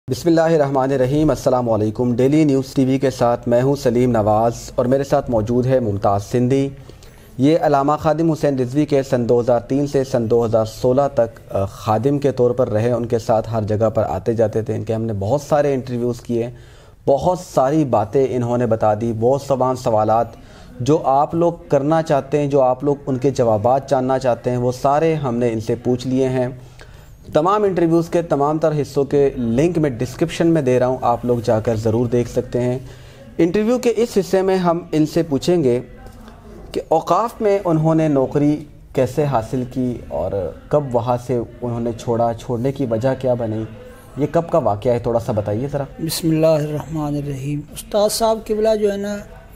بسم اللہ الرحمن الرحیم۔ السلام علیکم۔ ڈیلی نیوز ٹی وی کے ساتھ میں ہوں سلیم نواز اور میرے ساتھ موجود ہے ممتاز سندھی۔ یہ علامہ خادم حسین رضوی کے سن 2003 سے سن 2016 تک خادم کے طور پر رہے، ان کے ساتھ ہر جگہ پر آتے جاتے تھے۔ ان کے ہم نے بہت سارے انٹرویوز کیے، بہت ساری باتیں انہوں نے بتا دی، بہت سوالات جو آپ لوگ کرنا چاہتے ہیں، جو آپ لوگ ان کے جوابات جاننا چاہتے ہیں، وہ سارے ہم نے ان سے پوچھ لیے ہیں۔ تمام انٹرویوز کے تمام تر حصوں کے لنک میں ڈسکرپشن میں دے رہا ہوں، آپ لوگ جا کر ضرور دیکھ سکتے ہیں۔ انٹرویو کے اس حصے میں ہم ان سے پوچھیں گے کہ اوقاف میں انہوں نے نوکری کیسے حاصل کی اور کب وہاں سے انہوں نے چھوڑنے کی وجہ کیا بنی، یہ کب کا واقعہ ہے، تھوڑا سا بتائیے ذرا۔ بسم اللہ الرحمن الرحیم۔ استاد صاحب قبلہ جو ہے نا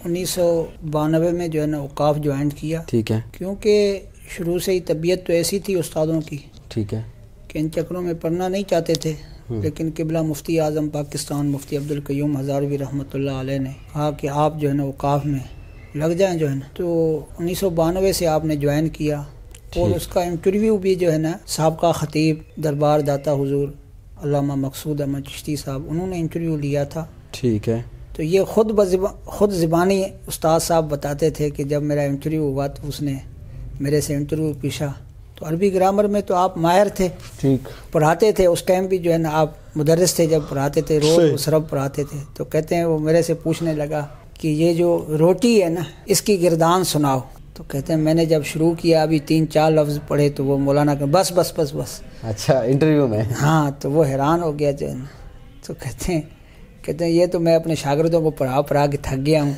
1992 میں جو ہے نا اوقاف جوائن کیا، ٹھیک ہے، کیونکہ شروع سے ہی طبیعت تو ایسی تھی استادوں کی، ٹھیک ہے، کہ ان چکروں میں پڑھنا نہیں چاہتے تھے، لیکن قبلہ مفتی اعظم پاکستان مفتی کیوں حضاروی رحمۃ اللہ علیہ نے کہا کہ آپ جو ہے نا اوقاف میں لگ جائیں جو ہے نا، تو 1992 سے آپ نے جوائن کیا اور اس کا انٹرویو بھی جو ہے نا سابقہ خطیب دربار داتا حضور علامہ مقصود احمد چشتی صاحب انہوں نے انٹرویو لیا تھا، ٹھیک ہے۔ تو یہ خود زبانی استاد صاحب بتاتے تھے کہ جب میرا انٹرویو ہوا تو اس نے میرے سے انٹرویو پوچھا، تو عربی گرامر میں تو آپ ماہر تھے، ٹھیک، پڑھاتے تھے اس ٹائم بھی جو ہے نا، آپ مدرس تھے جب پڑھاتے تھے، روز سرب پڑھاتے تھے، تو کہتے ہیں وہ میرے سے پوچھنے لگا کہ یہ جو روٹی ہے نا اس کی گردان سناؤ، تو کہتے ہیں میں نے جب شروع کیا ابھی 3-4 لفظ پڑھے تو وہ مولانا کہ بس بس بس بس، اچھا انٹرویو میں، ہاں، تو وہ حیران ہو گیا جو ہے نا، تو کہتے ہیں یہ تو میں اپنے شاگردوں کو پڑھا کے تھک گیا ہوں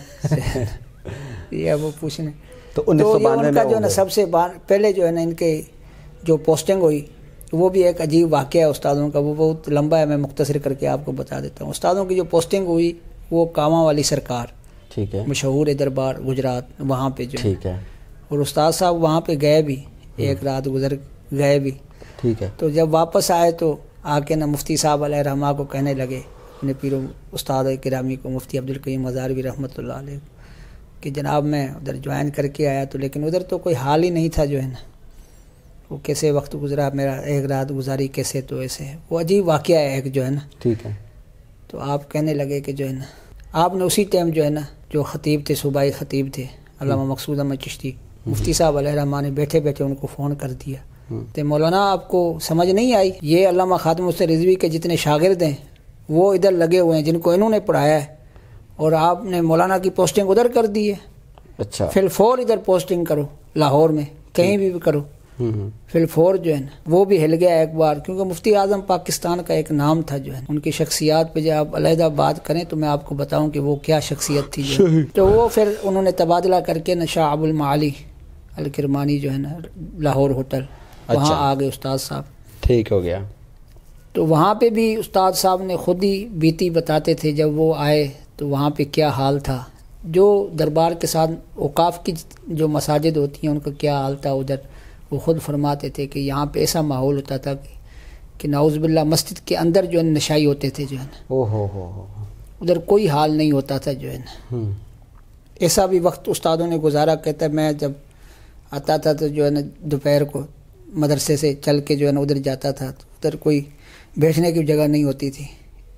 یہ وہ پوچھنے۔ تو 1992 میں جو ہے نا سب سے پہلے جو ہے نا ان کے جو پوسٹنگ ہوئی وہ بھی ایک عجیب واقعہ ہے استادوں کا، وہ بہت لمبا ہے، میں مختصر کر کے آپ کو بتا دیتا ہوں۔ استادوں کی جو پوسٹنگ ہوئی وہ کاواں والی سرکار، ٹھیک ہے، مشہور دربار گجرات، وہاں پہ جو ٹھیک ہے، اور استاد صاحب وہاں پہ گئے بھی، ایک رات گزر گئے بھی، ٹھیک ہے۔ تو جب واپس آئے تو آ کے نا مفتی صاحب علیہ رحمہ کو کہنے لگے، اپنے پیر استاد گرامی کو مفتی حضاروی رحمۃ اللہ علیہ، کہ جناب میں ادھر جوائن کر کے آیا تو لیکن ادھر تو کوئی حال ہی نہیں تھا جو ہے نا، وہ کیسے وقت گزرا میرا، ایک رات گزاری کیسے، تو ایسے وہ عجیب واقعہ ہے ایک جو ہے نا، ٹھیک ہے۔ تو آپ کہنے لگے کہ جو ہے نا آپ نے اسی ٹائم جو ہے نا جو خطیب تھے، صوبائی خطیب تھے علامہ مقصود احمد چشتی، مفتی صاحب علیہ رحمہ نے بیٹھے بیٹھے ان کو فون کر دیا، تو مولانا آپ کو سمجھ نہیں آئی، یہ علامہ خادم حسین رضوی کے جتنے شاگرد ہیں وہ ادھر لگے ہوئے ہیں جن کو انہوں نے پڑھایا ہے، اور آپ نے مولانا کی پوسٹنگ ادھر کر دی ہے، اچھا، فی الفور ادھر پوسٹنگ کرو، لاہور میں کہیں بھی کرو، فی الفور جو ہے نا۔ وہ بھی ہل گیا ایک بار، کیونکہ مفتی اعظم پاکستان کا ایک نام تھا جو ہے، ان کی شخصیات پہ جب آپ علیحدہ بات کریں تو میں آپ کو بتاؤں کہ وہ کیا شخصیت تھی جو ہے۔ تو وہ پھر انہوں نے تبادلہ کر کے شاہ ابو المعالی الکرمانی جو ہے نا لاہور ہوٹل، وہاں آ گئے استاد صاحب، ٹھیک ہو گیا۔ تو وہاں پہ بھی استاد صاحب نے خود ہی بیتی بتاتے تھے، جب وہ آئے تو وہاں پہ کیا حال تھا، جو دربار کے ساتھ اوقاف کی جو مساجد ہوتی ہیں ان کا کیا حال تھا ادھر، وہ خود فرماتے تھے کہ یہاں پہ ایسا ماحول ہوتا تھا کہ نعوذ باللہ مسجد کے اندر جو ہے نشائی ہوتے تھے جو ہے نا، ادھر کوئی حال نہیں ہوتا تھا جو ہے نا، ایسا بھی وقت استادوں نے گزارا۔ کہتا ہے میں جب آتا تھا تو جو ہے نا دوپہر کو مدرسے سے چل کے جو ہے نا ادھر جاتا تھا، تو ادھر کوئی بیٹھنے کی جگہ نہیں ہوتی تھی،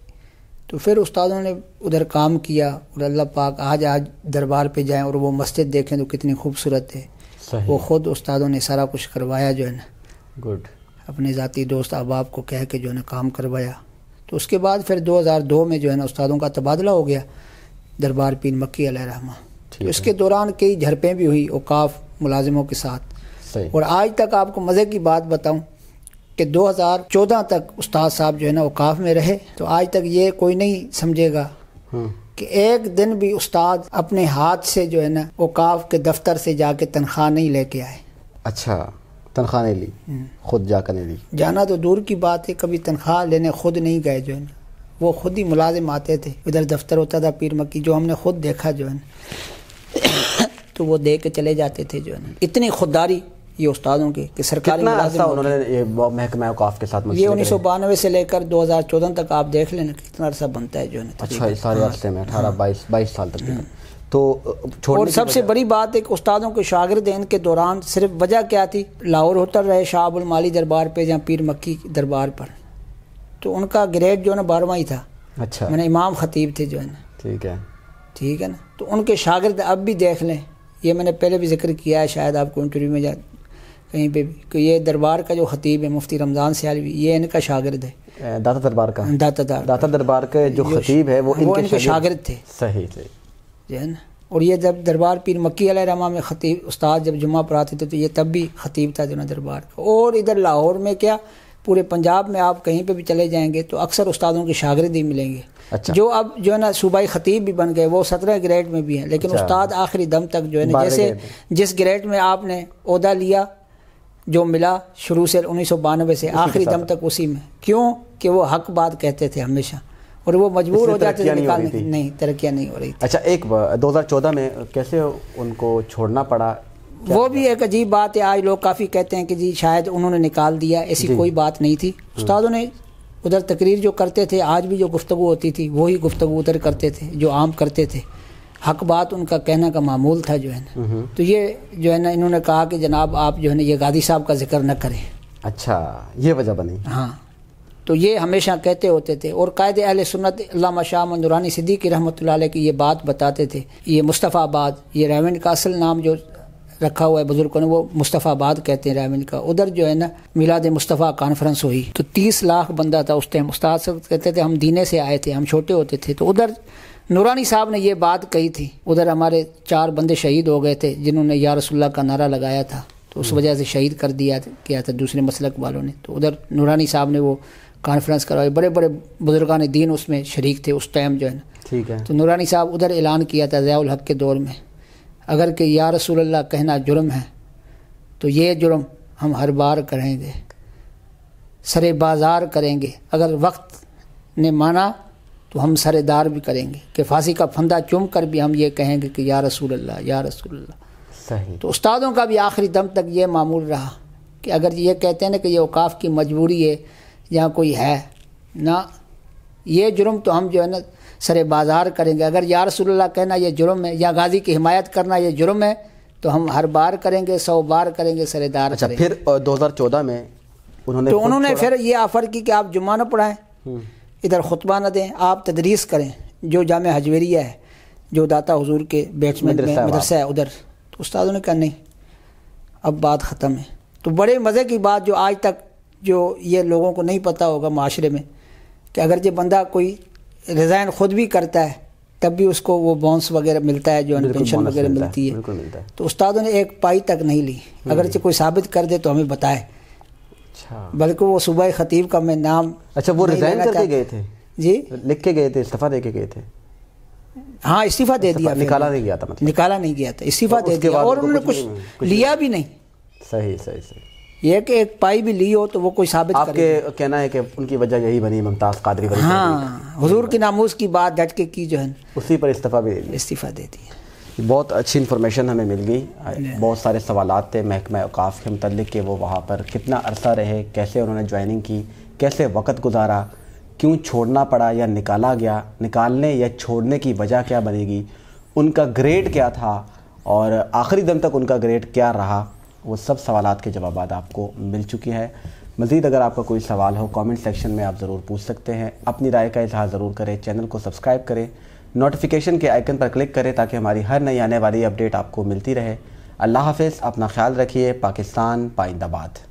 تو پھر استادوں نے ادھر کام کیا، اور اللہ پاک آج دربار پہ جائیں اور وہ مسجد دیکھیں تو کتنی خوبصورت ہے، وہ خود استادوں نے سارا کچھ کروایا جو ہے نا، گڈ، اپنے ذاتی دوست احباب کو کہہ کے جو ہے نا کام کروایا۔ تو اس کے بعد پھر 2002 میں جو ہے نا استادوں کا تبادلہ ہو گیا دربار پیر مکی علیہ رحمہ، اس کے دوران کئی جھڑپیں بھی ہوئی اوقاف ملازموں کے ساتھ، اور آج تک آپ کو مزے کی بات بتاؤں کہ 2014 تک استاد صاحب جو ہے نا اوقاف میں رہے، تو آج تک یہ کوئی نہیں سمجھے گا کہ ایک دن بھی استاد اپنے ہاتھ سے جو ہے نا اوقاف کے دفتر سے جا کے تنخواہ نہیں لے کے آئے۔ اچھا، تنخواہ نہیں لی، خود جا کر نہیں لی، جانا تو دور کی بات ہے، کبھی تنخواہ لینے خود نہیں گئے جو ہے نا، وہ خود ہی ملازم آتے تھے، ادھر دفتر ہوتا تھا پیر مکی جو ہم نے خود دیکھا جو ہے نا، تو وہ دے کے چلے جاتے تھے جو ہے نا، اتنی خودداری یہ استادوں کی کہ سرکاری ملازم انہوں نے محکمہ اوقاف کے ساتھ یہ 1992 سے لے کر 2014 تک آپ دیکھ لیں کتنا عرصہ بنتا ہے جو ہے نا، اچھا، اس سارے عرصے میں 18-22 سال تک، تو اور سب سے بڑی بات ہے کہ استادوں کے شاگرد ان کے دوران صرف وجہ کیا تھی، لاہور ہوٹل رہے شاہ ابو المعالی دربار پہ یا پیر مکی دربار پر، تو ان کا گریڈ جو ہے نا 12واں ہی تھا. اچھا. میں نے امام خطیب تھے جو ہے نا. ٹھیک ہے نا. تو ان کے شاگرد اب بھی دیکھ لیں, یہ میں نے پہلے بھی ذکر کیا ہے شاید آپ کو انٹرویو میں کہیں پہ بھی, کہ یہ دربار کا جو خطیب ہے مفتی رمضان سیالوی, یہ ان کا شاگرد ہے. داتا دربار کا, داتا دربار کے جو خطیب ہے وہ ان کے شاگرد تھے. صحیح جو ہے نا. اور یہ جب دربار پیر مکی علیہ الرحمہ میں خطیب استاد جب جمعہ پڑھاتے تھے تو یہ تب بھی خطیب تھا جو نا دربار کا. اور ادھر لاہور میں کیا پورے پنجاب میں آپ کہیں پہ بھی چلے جائیں گے تو اکثر استادوں کے شاگرد ہی ملیں گے. اچھا. جو اب جو ہے نا صوبائی خطیب بھی بن گئے وہ 17 گریڈ میں بھی ہیں, لیکن استاد آخری دم تک جو ہے نا جیسے جس گریڈ میں آپ نے عہدہ لیا جو ملا شروع سے 1992 سے آخری دم تک اسی میں. کیوں کہ وہ حق بات کہتے تھے ہمیشہ اور وہ مجبور ہو جاتے تھے نکالنے کی. نہیں, ترقیاں نہیں ہو رہی تھی. اچھا, ایک 2014 میں کیسے ان کو چھوڑنا پڑا؟ وہ بھی ایک عجیب بات ہے. آج لوگ کافی کہتے ہیں کہ جی شاید انہوں نے نکال دیا, ایسی کوئی بات نہیں تھی. استادوں نے ادھر تقریر جو کرتے تھے, آج بھی جو گفتگو ہوتی تھی وہی گفتگو ادھر کرتے تھے جو عام کرتے تھے. حق بات ان کا کہنا کا معمول تھا جو ہے نا. تو یہ جو ہے نا انہوں نے کہا کہ جناب آپ جو ہے نا یہ غازی صاحب کا ذکر نہ کریں. اچھا, یہ وجہ بنی. ہاں, تو یہ ہمیشہ کہتے ہوتے تھے. اور قائد اہل سنت علامہ شاہ نورانی صدیقی رحمۃ اللہ علیہ کی یہ بات بتاتے تھے. یہ مصطفیٰ آباد, یہ ریونڈ کا اصل نام جو رکھا ہوا ہے بزرگوں نے وہ مصطفیٰ آباد کہتے ہیں ریونڈ کا. ادھر جو ہے نا میلاد مصطفیٰ کانفرنس ہوئی تو 30 لاکھ بندہ تھا اس ٹائم. استاد صاحب کہتے تھے ہم دینے سے آئے تھے, ہم چھوٹے ہوتے تھے. تو ادھر نورانی صاحب نے یہ بات کہی تھی. ادھر ہمارے 4 بندے شہید ہو گئے تھے جنہوں نے یا رسول اللہ کا نعرہ لگایا تھا, تو اس وجہ سے شہید کر دیا کیا تھا دوسرے مسلک والوں نے. تو ادھر نورانی صاحب نے وہ کانفرنس کروائی, بڑے بڑے بزرگان دین اس میں شریک تھے اس ٹائم جو ہے نا. ٹھیک ہے. تو نورانی صاحب ادھر اعلان کیا تھا ضیاء الحق کے دور میں, اگر کہ یا رسول اللہ کہنا جرم ہے تو یہ جرم ہم ہر بار کریں گے, سر بازار کریں گے. اگر وقت نے مانا تو ہم سر دار بھی کریں گے, کہ پھانسی کا پھندا چوم کر بھی ہم یہ کہیں گے کہ یا رسول اللہ یا رسول اللہ. صحیح. تو استادوں کا بھی آخری دم تک یہ معمول رہا کہ اگر یہ کہتے ہیں نا کہ یہ اوقاف کی مجبوری ہے یا کوئی ہے نہ, یہ جرم تو ہم جو ہے نا سر بازار کریں گے. اگر یا رسول اللہ کہنا یہ جرم ہے یا غازی کی حمایت کرنا یہ جرم ہے تو ہم ہر بار کریں گے, 100 بار کریں گے, سر دار کریں گے. پھر 2014 میں انہوں نے پھر یہ آفر کی کہ آپ جمعہ نہ پڑھائیں, ادھر خطبہ نہ دیں, آپ تدریس کریں جو جامعہ حجویریہ ہے جو داتا حضور کے بیٹسمنٹ میں مدرسہ ہے ادھر. تو استادوں نے کہا نہیں, اب بات ختم ہے. تو بڑے مزے کی بات جو آج تک جو یہ لوگوں کو نہیں پتہ ہوگا معاشرے میں, کہ اگر یہ بندہ کوئی ریزائن خود بھی کرتا ہے تب بھی اس کو وہ بونس وغیرہ ملتا ہے, جو پینشن وغیرہ ملتی ہے. تو استادوں نے ایک پائی تک نہیں لی, اگرچہ کوئی ثابت کر دے تو ہمیں بتائے. بلکہ وہ صوبائی خطیب کا میں نام. اچھا, وہ ریزائن کر کے گئے تھے؟ جی, لکھ کے گئے تھے, استعفیٰ دے کے گئے تھے. ہاں, استعفیٰ دے دیا, نکالا نہیں گیا تھا. مطلب نکالا نہیں گیا تھا, استعفیٰ دے دیا. اور انہوں نے کچھ لیا بھی نہیں. صحیح. یہ کہ ایک پائی بھی لی ہو تو وہ کوئی ثابت کرے. آپ کے کہنا ہے کہ ان کی وجہ یہی بنی ممتاز قادری بنی. ہاں, حضور کی ناموس کی بات ڈٹ کے کی جو ہے اسی پر استعفیٰ بھی استعفیٰ دے دی. بہت اچھی انفارمیشن ہمیں مل گئی. بہت سارے سوالات تھے محکمہ اوقاف کے متعلق کہ وہ وہاں پر کتنا عرصہ رہے, کیسے انہوں نے جوائننگ کی, کیسے وقت گزارا, کیوں چھوڑنا پڑا یا نکالا گیا, نکالنے یا چھوڑنے کی وجہ کیا بنے گی, ان کا گریڈ کیا تھا اور آخری دم تک ان کا گریڈ کیا رہا. وہ سب سوالات کے جوابات آپ کو مل چکی ہیں. مزید اگر آپ کا کوئی سوال ہو کامنٹ سیکشن میں آپ ضرور پوچھ سکتے ہیں. اپنی رائے کا اظہار ضرور کریں. چینل کو سبسکرائب کریں, نوٹیفیکیشن کے آئیکن پر کلک کریں تاکہ ہماری ہر نئی آنے والی اپڈیٹ آپ کو ملتی رہے. اللہ حافظ, اپنا خیال رکھیے. پاکستان پائندہ باد.